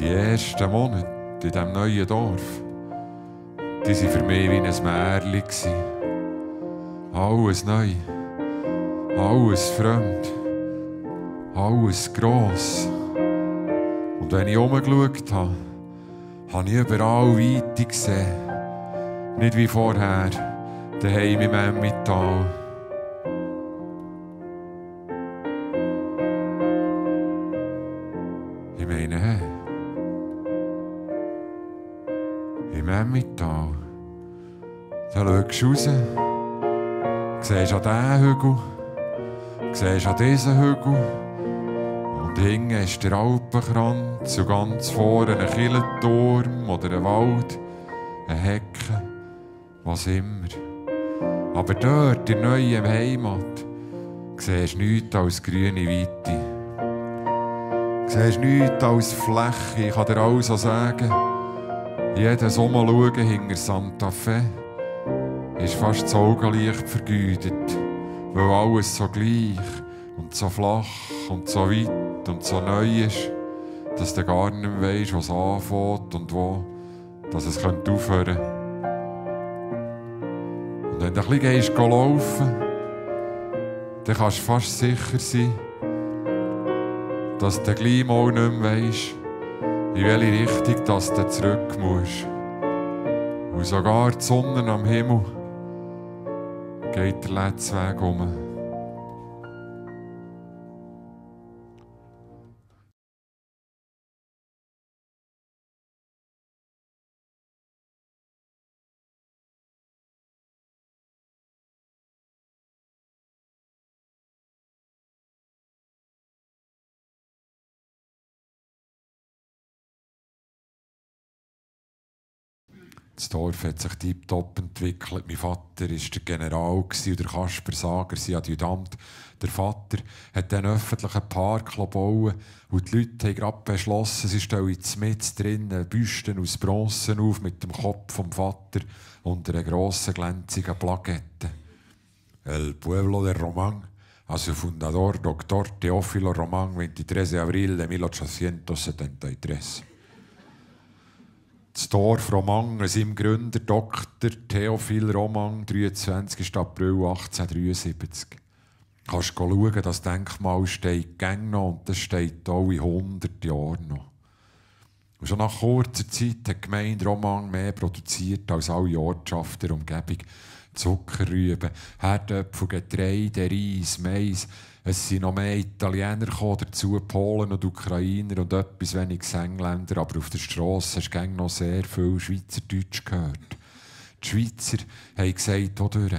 Die ersten Monate in diesem neuen Dorf, die waren für mich wie ein Märchen. Alles neu, alles fremd, alles gross. Und wenn ich herumgeschaut habe, habe ich überall Weite gesehen. Nicht wie vorher, daheim im Emmental. Ich meine, hey, im Emmental, da schaust du raus, siehst an diesen Hügel, siehst an diesen Hügel und hinten ist der Alpenkranz und ganz vorne ein Kirchenturm oder ein Wald, eine Hecke, was immer. Aber dort, in der neuen Heimat, siehst du nichts als grüne Weite. Du siehst nichts als Fläche, ich kann dir alles sagen. Jedes Umschauen hinter Santa Fe ist fast das Augenlicht vergeudet, weil alles so gleich und so flach und so weit und so neu ist, dass du gar nicht mehr weisst, was anfängt und wo, dass es aufhören könnte. Und wenn du ein bisschen laufen gehst, dann kannst du fast sicher sein, dass du gleich mal nicht mehr weisst, in welche Richtung dass du zurück musst. Und sogar die Sonne am Himmel geht der letzte Weg um. Das Dorf hat sich tiptop entwickelt. Mein Vater war der General und der Kasper Sager sein Adjutant. Der Vater hat einen öffentlichen Park bauen und die Leute haben gerade beschlossen, sie stellen mitten drinnen Büsten aus Bronze auf mit dem Kopf vom Vater und einer grossen, glänzigen Plakette. El pueblo de Román, also Fundador Dr. Teófilo Román, 23 Abril de 1873. Das Dorf Romang, seinem Gründer Dr. Theophil Romang, 23. April 1873. Du kannst schauen, das Denkmal steht gäng noch und das steht auch in 100 Jahren noch. Und schon nach kurzer Zeit hat die Gemeinde Romang mehr produziert als alle Ortschaften der Umgebung. Zuckerrüben, Herdöpfel, Getreide, Reis, Mais. Es sind noch mehr Italiener gekommen, dazu Polen und Ukrainer und etwas weniges Engländer. Aber auf der Strasse hast du noch sehr viel Schweizerdeutsch gehört. Die Schweizer haben gesagt, wodurch?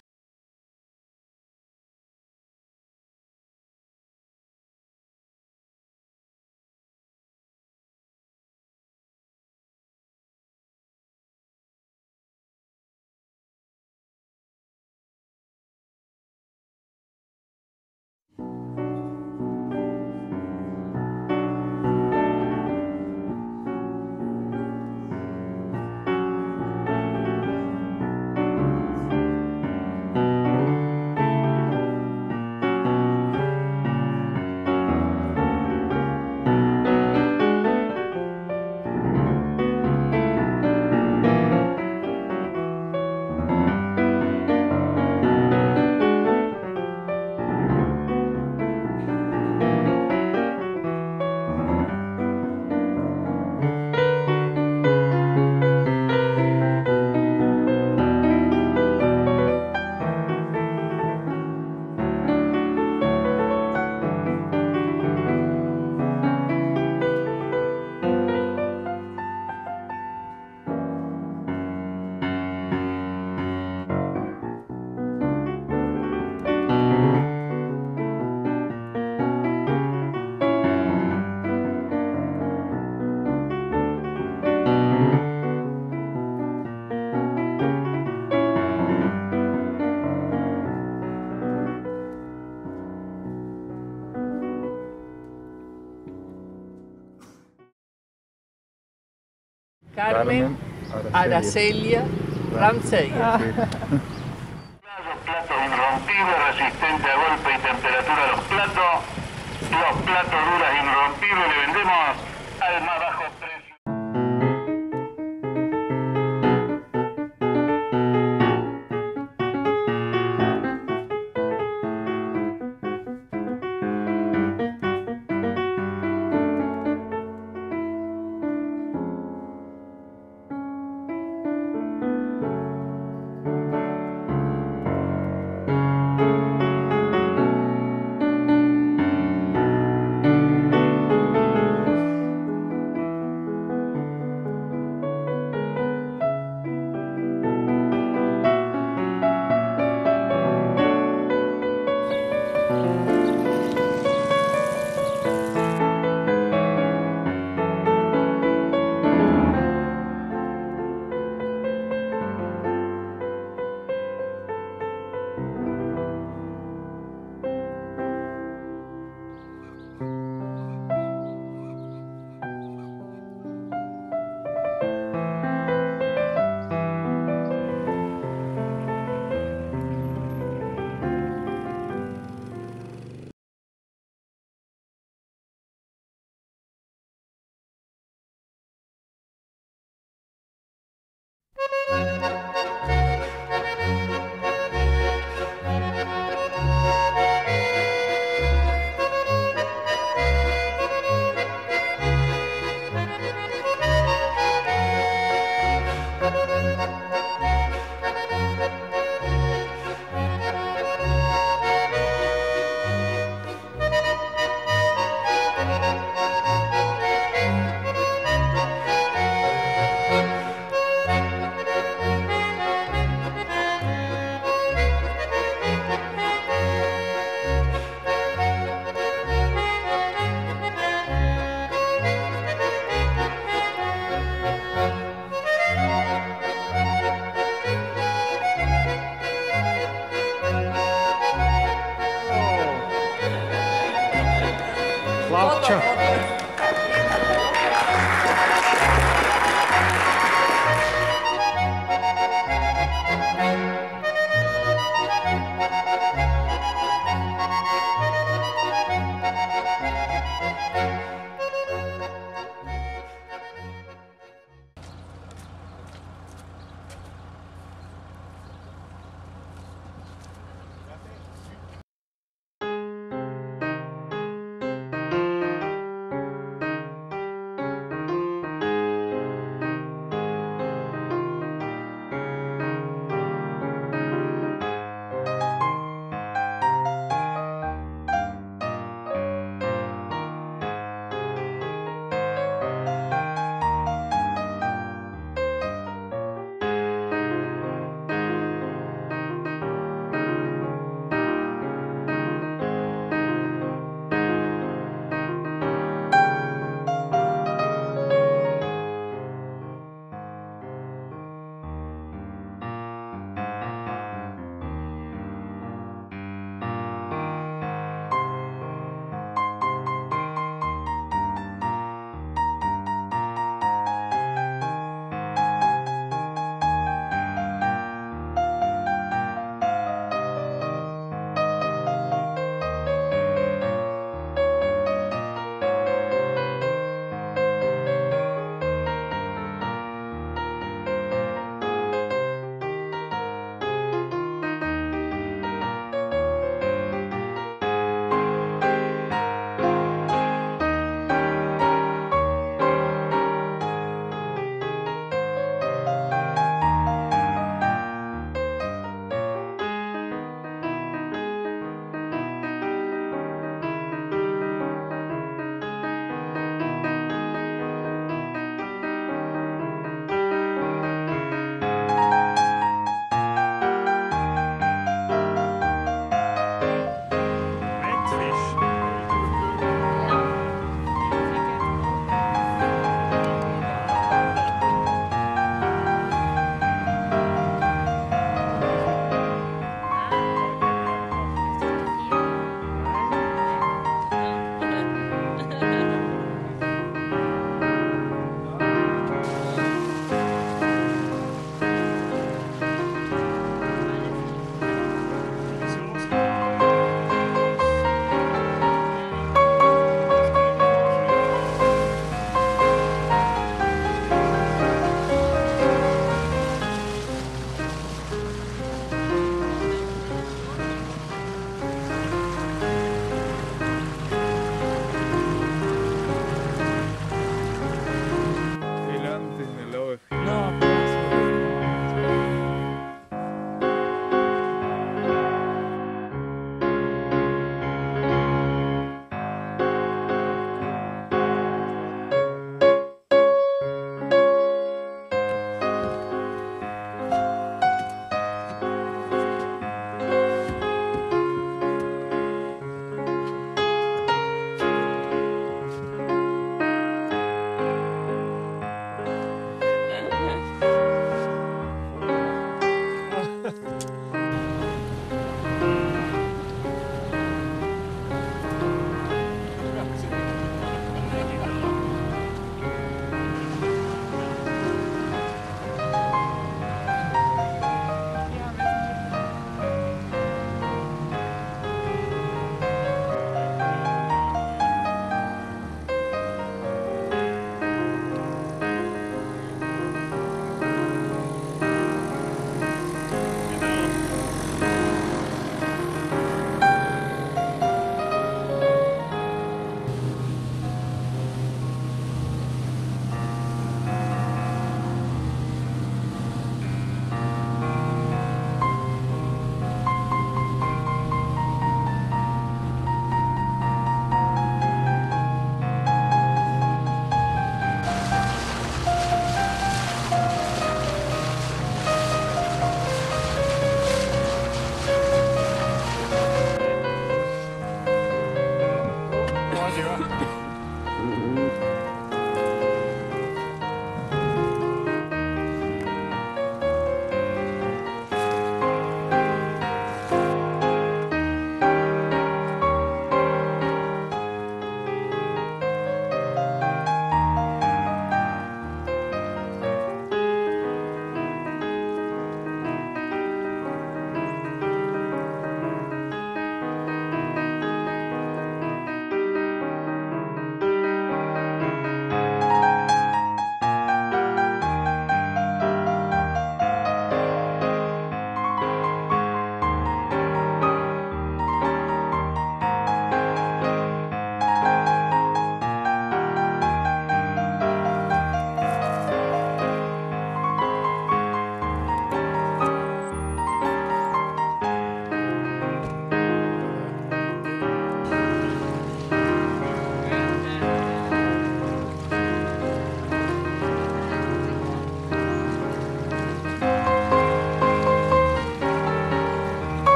Carmen Aracelia Ramsey. Plato irrompible, resistente a golpe y temperatura de los platos duras irrompibles, le vendemos al más bajo.